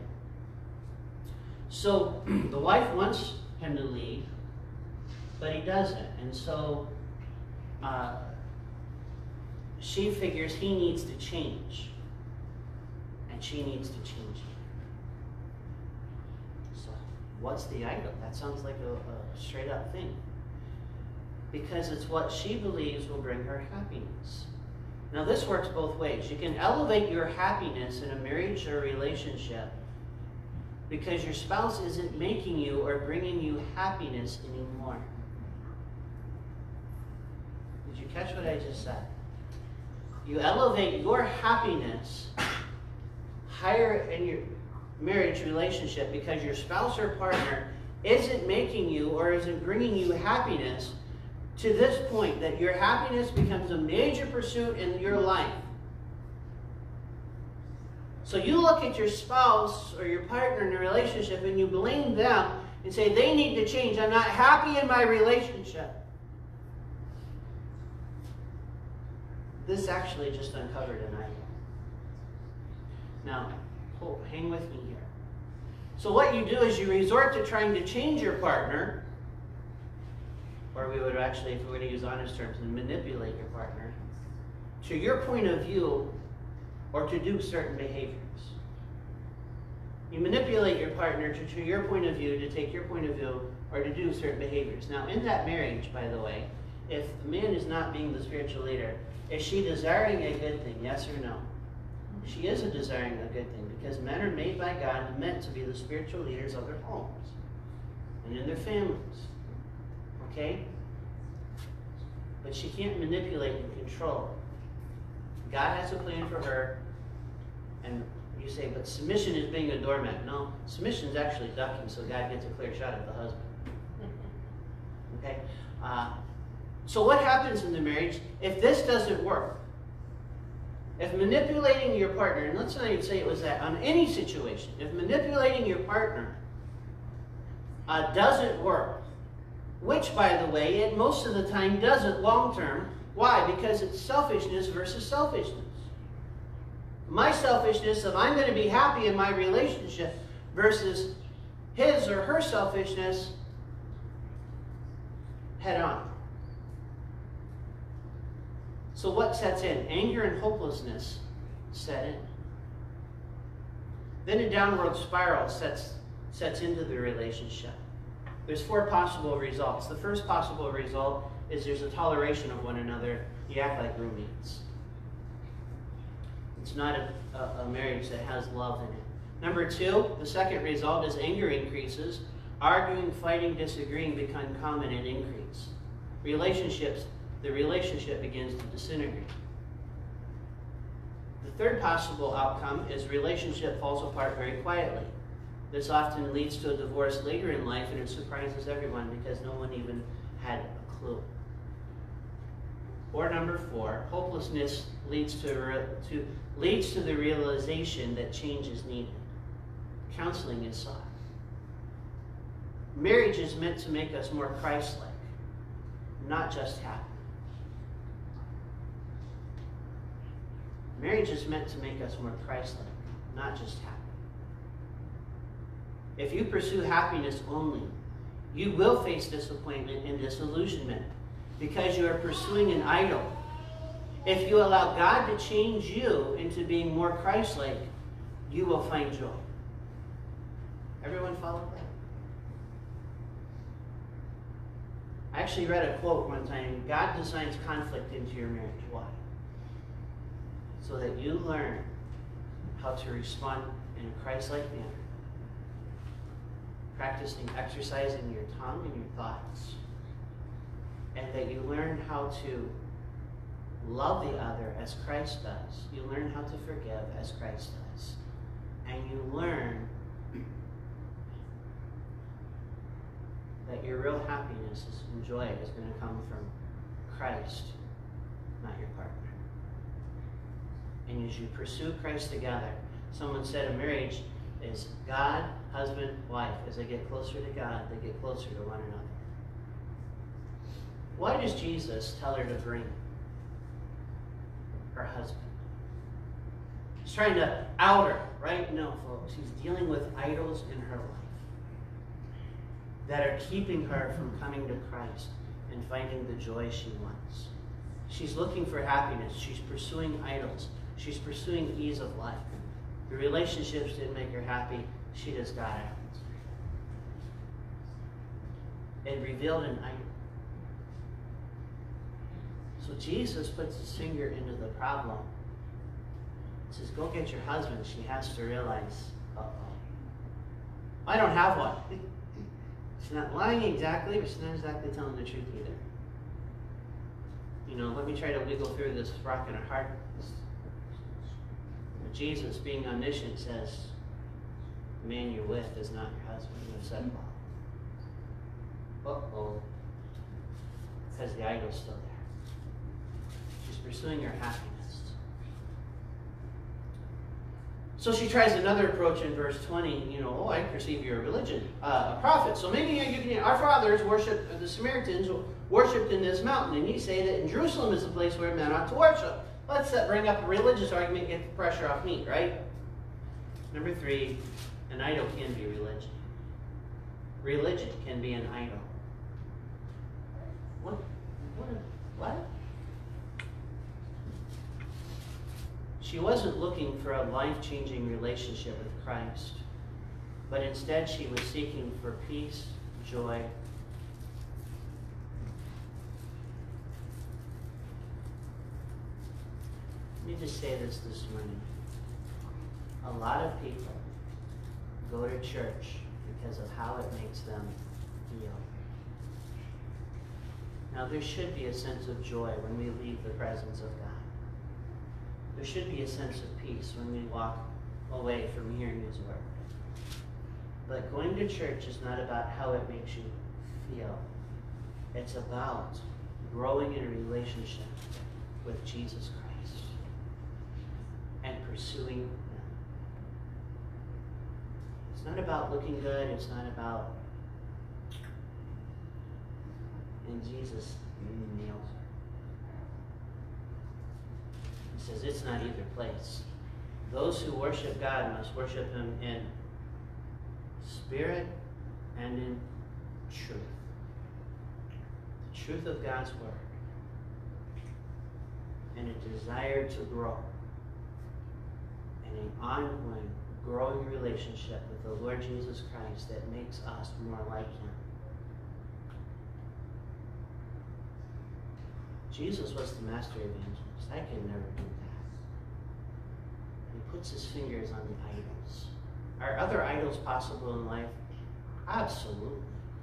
So the wife wants him to lead, but he doesn't. And so uh, she figures he needs to change, and she needs to change him. So what's the idol? That sounds like a, a straight up thing. Because it's what she believes will bring her happiness. Now this works both ways. You can elevate your happiness in a marriage or relationship because your spouse isn't making you or bringing you happiness anymore. Did you catch what I just said? You elevate your happiness higher in your marriage relationship because your spouse or partner isn't making you or isn't bringing you happiness to this point that your happiness becomes a major pursuit in your life. So you look at your spouse or your partner in a relationship and you blame them and say, they need to change. I'm not happy in my relationship. this actually just uncovered an idol. Now, hold, hang with me here. So what you do is you resort to trying to change your partner, or we would actually, if we were to use honest terms, manipulate your partner to your point of view or to do certain behaviors. You manipulate your partner to, to your point of view, to take your point of view, or to do certain behaviors. Now, in that marriage, by the way, if the man is not being the spiritual leader, is she desiring a good thing, yes or no? She is a desiring a good thing, because men are made by God and meant to be the spiritual leaders of their homes and in their families. Okay? But she can't manipulate and control. God has a plan for her, and you say, but submission is being a doormat. No, submission is actually ducking so God gets a clear shot at the husband. Okay? Uh, so what happens in the marriage if this doesn't work? If manipulating your partner, and let's not even say it was that, on any situation, if manipulating your partner uh, doesn't work, which, by the way, it most of the time doesn't long term. Why? Because it's selfishness versus selfishness. My selfishness of I'm going to be happy in my relationship versus his or her selfishness head on. So what sets in? Anger and hopelessness set in. Then a downward spiral sets, sets into the relationship. There's four possible results. The first possible result is there's a toleration of one another. You act like roommates. It's not a, a, a marriage that has love in it. Number two, the second result is anger increases. Arguing, fighting, disagreeing become common and increase. Relationships, the relationship begins to disintegrate. The third possible outcome is relationship falls apart very quietly. This often leads to a divorce later in life, and it surprises everyone because no one even had a clue. Or number four, hopelessness leads to, to, leads to the realization that change is needed. Counseling is sought. Marriage is meant to make us more Christ-like, not just happy. Marriage is meant to make us more Christ-like, not just happy. If you pursue happiness only, you will face disappointment and disillusionment because you are pursuing an idol. If you allow God to change you into being more Christ-like, you will find joy. Everyone follow that? I actually read a quote one time. God designs conflict into your marriage. Why? So that you learn how to respond in a Christ-like manner. Practicing exercising your tongue and your thoughts. And that you learn how to love the other as Christ does. You learn how to forgive as Christ does. And you learn that your real happiness and joy is going to come from Christ, not your partner. And as you pursue Christ together, someone said a marriage is God, husband, wife. As they get closer to God, they get closer to one another. Why does Jesus tell her to bring her husband? He's trying to out her, right? No, folks. He's dealing with idols in her life that are keeping her from coming to Christ and finding the joy she wants. She's looking for happiness. She's pursuing idols. She's pursuing ease of life. The relationships didn't make her happy. She just got out. It revealed an idol. So Jesus puts his finger into the problem. He says, go get your husband. She has to realize, uh-oh. I don't have one. She's not lying exactly, but she's not exactly telling the truth either. You know, let me try to wiggle through this rock in her heart. But Jesus, being omniscient, says, the man you're with is not your husband. You have said well. Uh-oh. Because the idol's still there. She's pursuing her happiness. So she tries another approach in verse twenty. You know, oh, I perceive you're a religion, uh, a prophet. So maybe you can, our fathers worshiped, the Samaritans worshipped in this mountain. And you say that in Jerusalem is the place where men ought to worship. Let's uh, bring up a religious argument, get the pressure off me, right? Number three, an idol can be religion. Religion can be an idol. What? What? What? She wasn't looking for a life-changing relationship with Christ, but instead she was seeking for peace, joy. Let me just say this this morning. A lot of people go to church because of how it makes them feel. Now, there should be a sense of joy when we leave the presence of God. There should be a sense of peace when we walk away from hearing His word. But going to church is not about how it makes you feel. It's about growing in a relationship with Jesus Christ and pursuing Him. It's not about looking good. It's not about... And Jesus nails her. He says it's not either place. Those who worship God must worship Him in spirit and in truth. The truth of God's word. And a desire to grow. And an ongoing, growing relationship with the Lord Jesus Christ that makes us more like Him. Jesus was the master evangelist. I can never do that. He puts his fingers on the idols. Are other idols possible in life? Absolutely.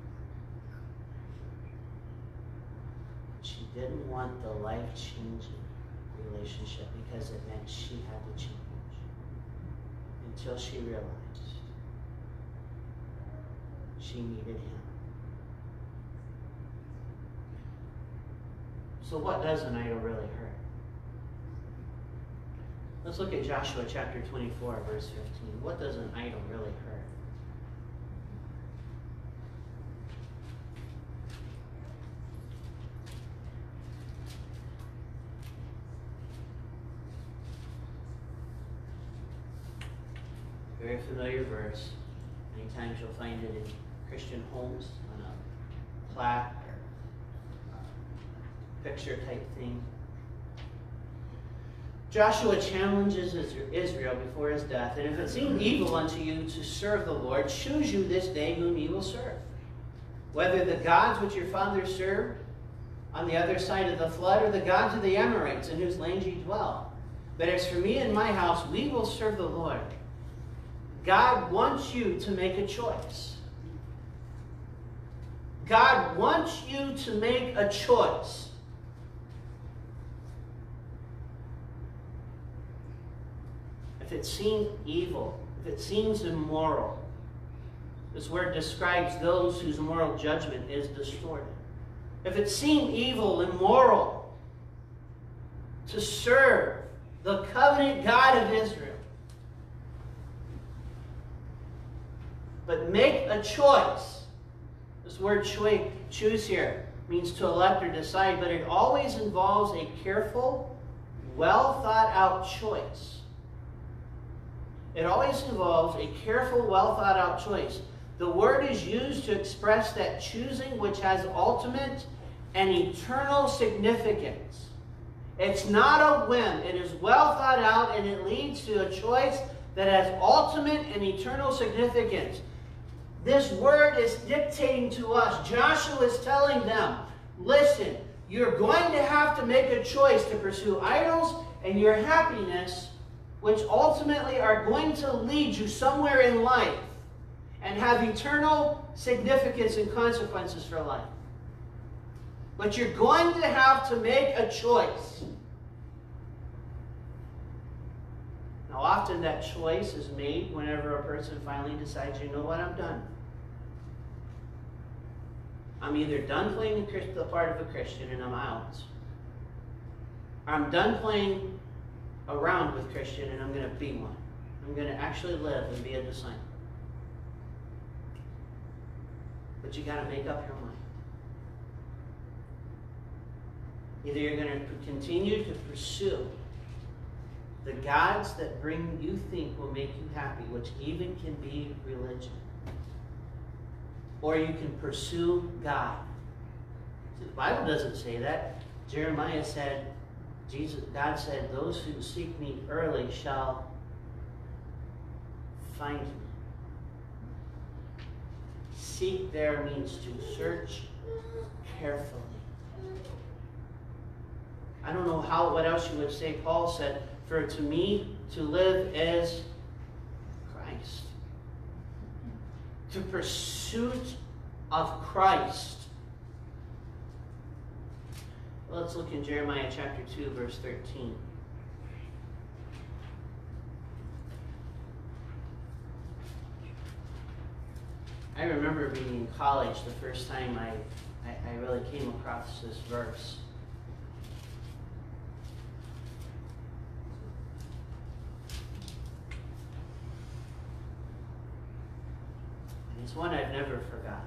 She didn't want the life-changing relationship because it meant she had to change. Until she realized she needed Him. So what does an idol really hurt? Let's look at Joshua chapter twenty-four, verse fifteen. What does an idol really hurt? Very familiar verse. Many times you'll find it in Christian homes on a plaque or picture type thing. Joshua challenges Israel before his death, and if it seemed evil unto you to serve the Lord, choose you this day whom ye will serve. Whether the gods which your fathers served on the other side of the flood, or the gods of the Amorites in whose lands ye dwell. But as for me and my house, we will serve the Lord. God wants you to make a choice. God wants you to make a choice. If it seems evil, if it seems immoral, this word describes those whose moral judgment is distorted. If it seemed evil, immoral, to serve the covenant God of Israel, but make a choice. This word choose here means to elect or decide, but it always involves a careful, well thought out choice. It always involves a careful, well thought out choice. The word is used to express that choosing which has ultimate and eternal significance. It's not a whim. It is well thought out, and it leads to a choice that has ultimate and eternal significance. This word is dictating to us. Joshua is telling them, listen, you're going to have to make a choice to pursue idols and your happiness, which ultimately are going to lead you somewhere in life and have eternal significance and consequences for life. But you're going to have to make a choice. Now, often that choice is made whenever a person finally decides, you know what, I'm done. I'm either done playing the part of a Christian and I'm out. Or I'm done playing around with Christian and I'm going to be one. I'm going to actually live and be a disciple. But you got to make up your mind. Either you're going to continue to pursue The gods that bring you think will make you happy, which even can be religion. Or you can pursue God. See, the Bible doesn't say that. Jeremiah said, Jesus, God said, those who seek me early shall find me. Seek there means to search carefully. I don't know how, what else you would say. Paul said, for to me to live is Christ. To pursuit of Christ. Let's look in Jeremiah chapter two, verse thirteen. I remember being in college the first time I, I, I really came across this verse. And it's one I've never forgotten.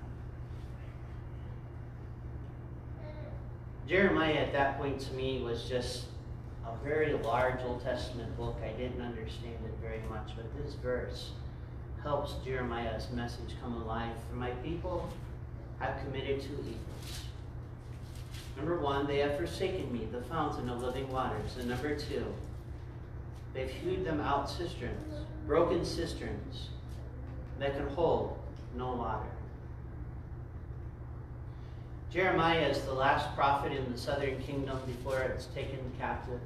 Jeremiah at that point to me was just a very large Old Testament book. I didn't understand it very much, but this verse helps Jeremiah's message come alive. For my people have committed two evils. Number one, they have forsaken me, the fountain of living waters. And number two, they've hewed them out cisterns, broken cisterns that can hold no water. Jeremiah is the last prophet in the southern kingdom before it's taken captive.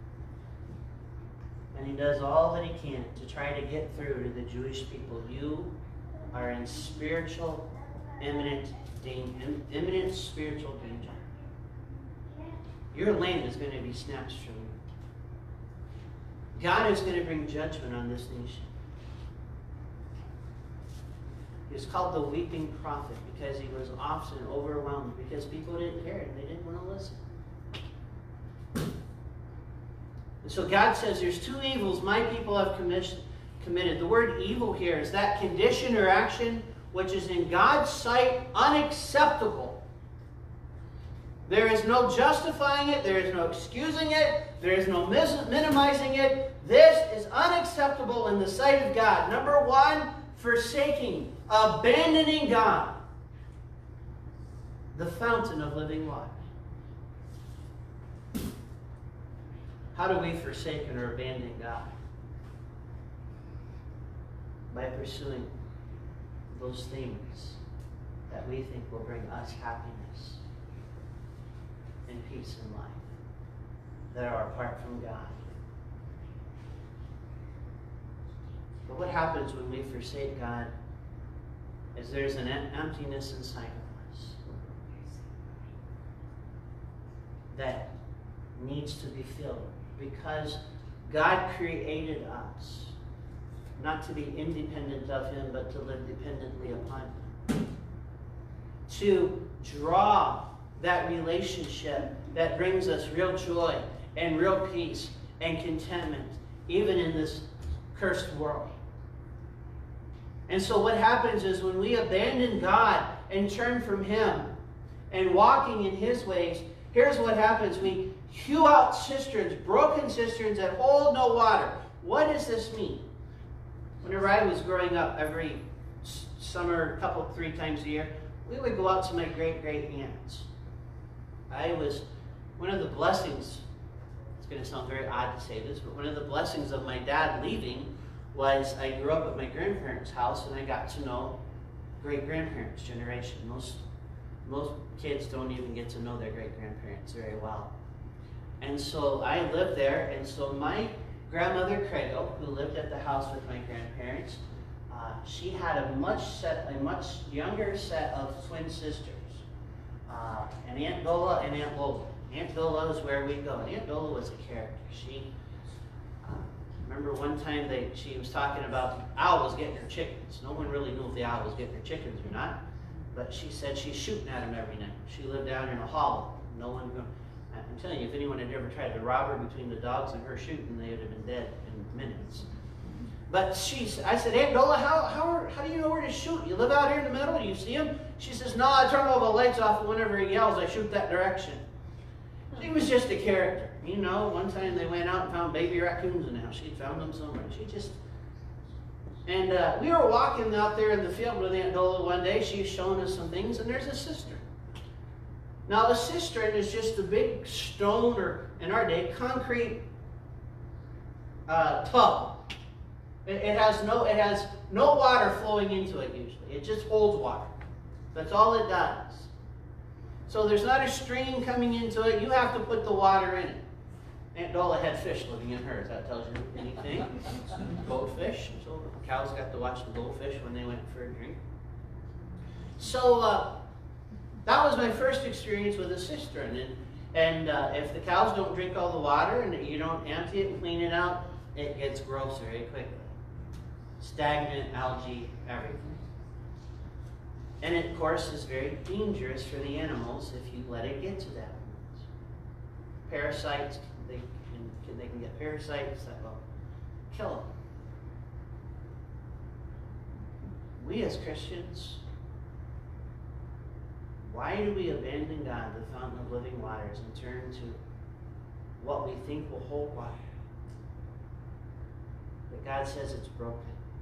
And he does all that he can to try to get through to the Jewish people. You are in spiritual, imminent, imminent spiritual danger. Your land is going to be snatched from you. God is going to bring judgment on this nation. He was called the weeping prophet because he was often overwhelmed because people didn't care and they didn't want to listen. And so God says there's two evils my people have committed. The word evil here is that condition or action which is in God's sight unacceptable. There is no justifying it. There is no excusing it. There is no minimizing it. This is unacceptable in the sight of God. Number one, forsaking, abandoning God, the fountain of living water. How do we forsake or abandon God? By pursuing those things that we think will bring us happiness and peace in life that are apart from God. But what happens when we forsake God is there's an emptiness inside of us that needs to be filled, because God created us not to be independent of Him, but to live dependently upon Him. To draw that relationship that brings us real joy and real peace and contentment, even in this cursed world. And so what happens is when we abandon God and turn from Him and walking in His ways, here's what happens. We hew out cisterns, broken cisterns that hold no water. What does this mean? Whenever I was growing up, every summer, a couple, three times a year, we would go out to my great-great-aunts. I was, one of the blessings, it's going to sound very odd to say this, but one of the blessings of my dad leaving was I grew up at my grandparents' house and I got to know great-grandparents' generation. Most, most kids don't even get to know their great-grandparents very well. And so I lived there, and so my grandmother Cradle, who lived at the house with my grandparents, uh, she had a much set, a much younger set of twin sisters, uh, and Aunt Dola and Aunt Lola. Aunt Dola is where we go. And Aunt Dola was a character. She, uh, remember one time they, she was talking about the owl was getting her chickens. No one really knew if the owl was getting her chickens or not, but she said she's shooting at them every night. She lived down in a hollow. No one. I'm telling you, if anyone had ever tried to rob her between the dogs and her shooting, they would have been dead in minutes. But she's, I said, Aunt Dola, how, how, how do you know where to shoot? You live out here in the middle? You see him? She says, no, I turn all the lights off, and whenever he yells, I shoot that direction. She was just a character. You know, one time they went out and found baby raccoons in the house. She'd found them somewhere. She just, and uh, we were walking out there in the field with Aunt Dola one day. She's showing us some things, and there's a cistern. Now, a cistern is just a big stone, or in our day, concrete uh, tub. It, it has no, it has no water flowing into it usually. It just holds water. That's all it does. So there's not a stream coming into it. You have to put the water in it. Aunt Dola had fish living in hers. That tells you anything. Goldfish. So the cows got to watch the goldfish when they went for a drink. So uh, that was my first experience with a cistern. And, and uh, if the cows don't drink all the water and you don't empty it and clean it out, it gets gross very quickly. Stagnant, algae, everything. And it, of course, is very dangerous for the animals if you let it get to that point. Parasites, they can, they can get parasites that will kill them. We as Christians, why do we abandon God, the fountain of living waters, and turn to what we think will hold water? But God says it's broken.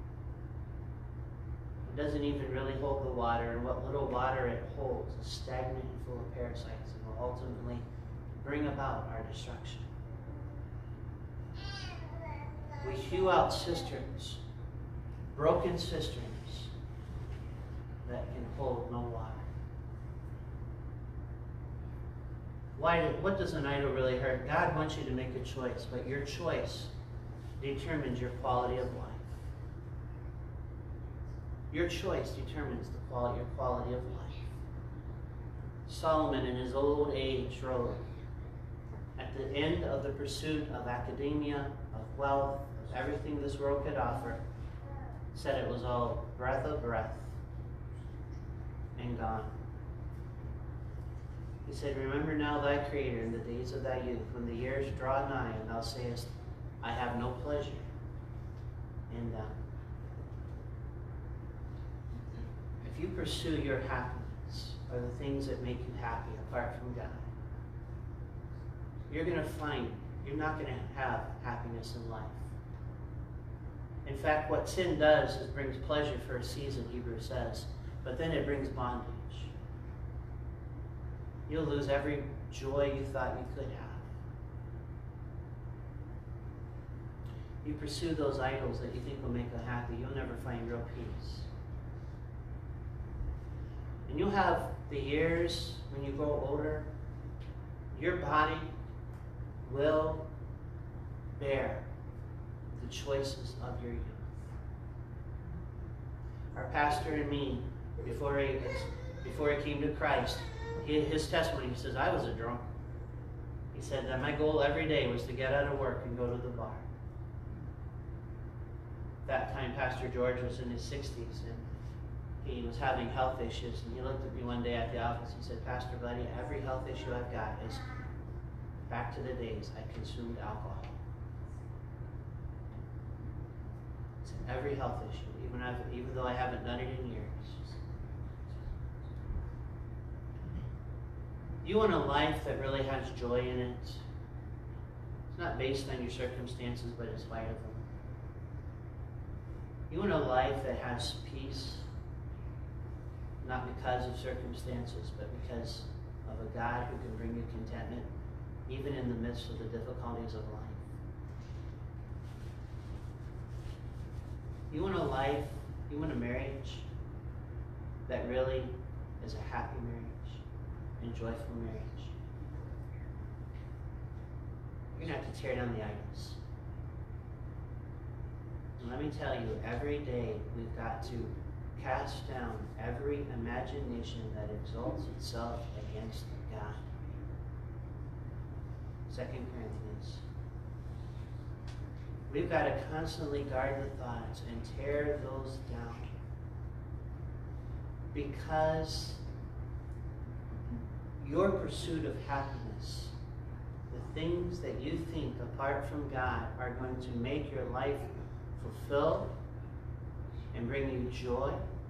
It doesn't even really hold the water, and what little water it holds is stagnant and full of parasites and will ultimately bring about our destruction. We hew out cisterns, broken cisterns that can hold no water. Why? What does an idol really hurt? God wants you to make a choice, but your choice determines your quality of life. Your choice determines the quality, your quality of life. Solomon, in his old age, wrote, at the end of the pursuit of academia, of wealth, of everything this world could offer, said it was all breath of breath and gone. He said, remember now thy Creator in the days of thy youth, when the years draw nigh, and thou sayest, I have no pleasure in them. If you pursue your happiness, or the things that make you happy apart from God, you're going to find you're not going to have happiness in life. In fact, what sin does is brings pleasure for a season, Hebrews says, but then it brings bondage. You'll lose every joy you thought you could have. You pursue those idols that you think will make you happy, you'll never find real peace. And you'll have the years when you grow older, your body will bear the choices of your youth. Our pastor and me, before he, before he came to Christ, he, his testimony, he says, I was a drunk. He said that my goal every day was to get out of work and go to the bar. That time, Pastor George was in his sixties, and he was having health issues, and he looked at me one day at the office and said, Pastor Buddy, every health issue I've got is back to the days I consumed alcohol. He said, every health issue, even, I've, even though I haven't done it in years. You want a life that really has joy in it. It's not based on your circumstances, but in spite of them. You want a life that has peace, not because of circumstances, but because of a God who can bring you contentment, even in the midst of the difficulties of life. You want a life, you want a marriage that really is a happy marriage and joyful marriage. You're going to have to tear down the idols. And let me tell you, every day we've got to cast down every imagination that exalts itself against God. Second Corinthians. We've got to constantly guard the thoughts and tear those down. Because your pursuit of happiness, the things that you think apart from God are going to make your life fulfilled and bring you joy,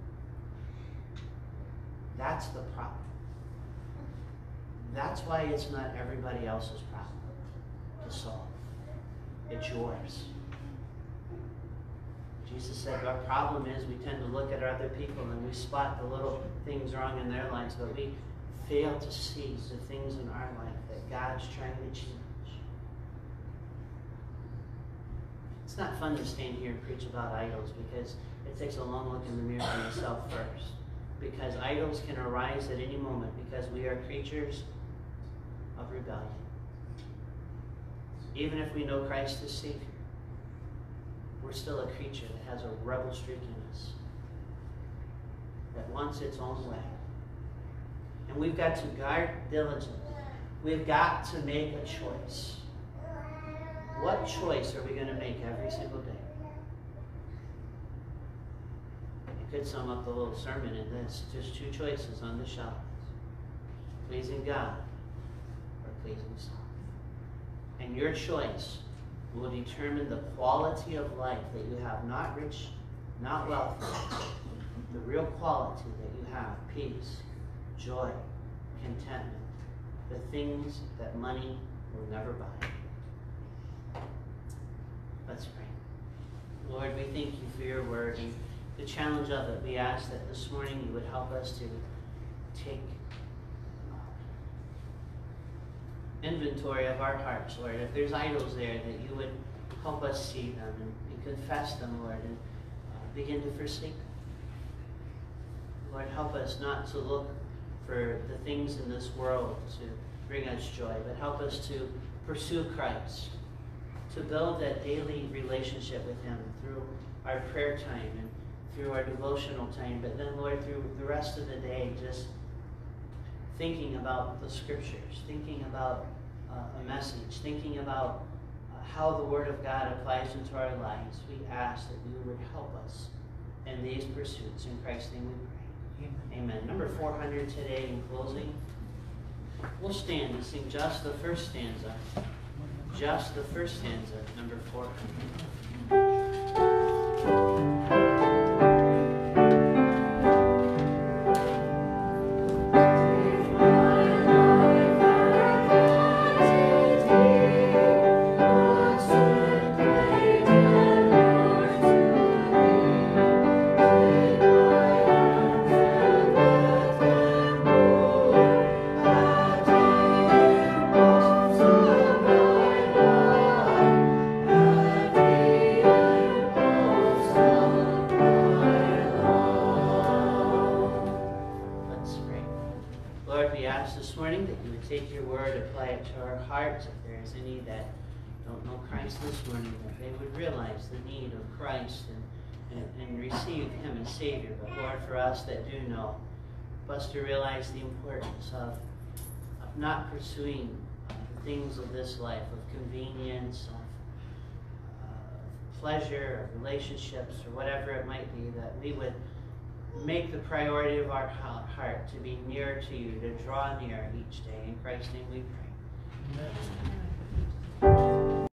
that's the problem. That's why it's not everybody else's problem. to solve. It's yours. Jesus said our problem is we tend to look at other people and we spot the little things wrong in their lives, but we fail to see the things in our life that God's trying to change. It's not fun to stand here and preach about idols because it takes a long look in the mirror for yourself first. Because idols can arise at any moment because we are creatures of rebellion. Even if we know Christ as Savior, we're still a creature that has a rebel streak in us, that wants its own way. And we've got to guard diligently. We've got to make a choice. What choice are we going to make every single day? You could sum up the little sermon in this, just two choices on the shelf. Pleasing God or pleasing self. And your choice will determine the quality of life that you have, not rich, not wealthy, the real quality that you have, peace, joy, contentment, the things that money will never buy. Let's pray. Lord, we thank you for your word and the challenge of it. We ask that this morning you would help us to take inventory of our hearts, Lord. If there's idols there, that you would help us see them and, and confess them, Lord, and uh, begin to forsake them. Lord, help us not to look for the things in this world to bring us joy, but help us to pursue Christ, to build that daily relationship with him through our prayer time and through our devotional time, but then, Lord, through the rest of the day, just thinking about the scriptures, thinking about uh, a message, thinking about uh, how the Word of God applies into our lives. We ask that you would help us in these pursuits. In Christ's name we pray. Amen. Amen. Number four hundred today in closing. We'll stand and sing just the first stanza. Just the first stanza, number four hundred. Take your word, apply it to our hearts. If there is any that don't know Christ this morning, that they would realize the need of Christ and, and, and receive him as Savior. But Lord, for us that do know, help us to realize the importance of, of not pursuing uh, the things of this life, of convenience, of uh, pleasure, of relationships, or whatever it might be, that we would make the priority of our heart to be near to you, to draw near each day. In Christ's name we pray. Amen.